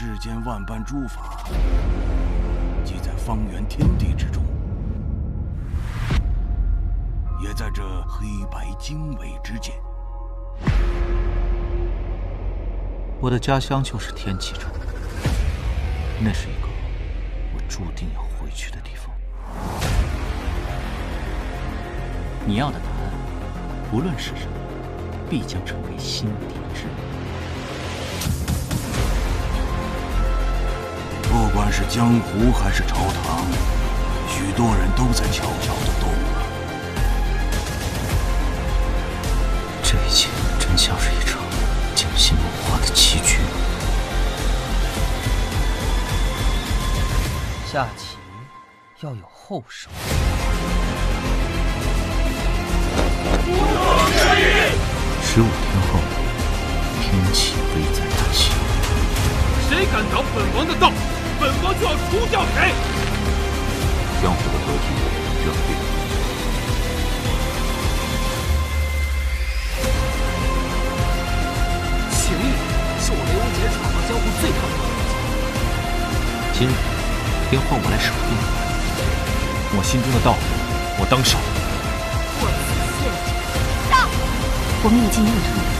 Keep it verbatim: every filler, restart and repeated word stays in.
世间万般诸法，即在方圆天地之中，也在这黑白经纬之间。 我的家乡就是天启州，那是一个我注定要回去的地方。你要的答案，无论是什么，必将成为心底之谜。 不管是江湖还是朝堂，许多人都在悄悄地动了。 这一切真像是一场精心谋划的棋局。 下棋要有后手。 十五天后，天启危在旦夕。 谁敢挡本王的道？ 本王就要除掉谁！ 江湖的格局正变。 秦羽是我雷无节闯荡江湖最大的动机。 今日便换我来守护你。我心中的道，我当守。 过此陷阱，到！我们已经没有这么